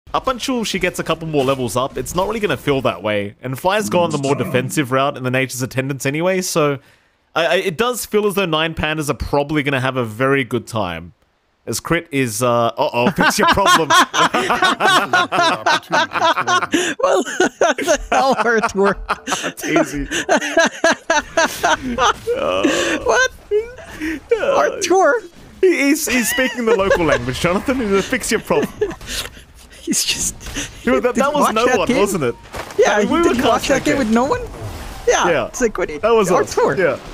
up until she gets a couple more levels up, it's not really going to feel that way. And Fire's gone the more defensive route in the Nature's Attendants anyway, so it does feel as though 9 Pandas are probably going to have a very good time. As Crit is, fix your problem. Well, the hell, Artur? Arteezy. What? Artur? He's speaking the local language, Jonathan. Fix your problem. He's just... That was no one, wasn't it? Yeah, we did you watch that game with no one? Yeah. It's like, what do you... That was Artur. Yeah.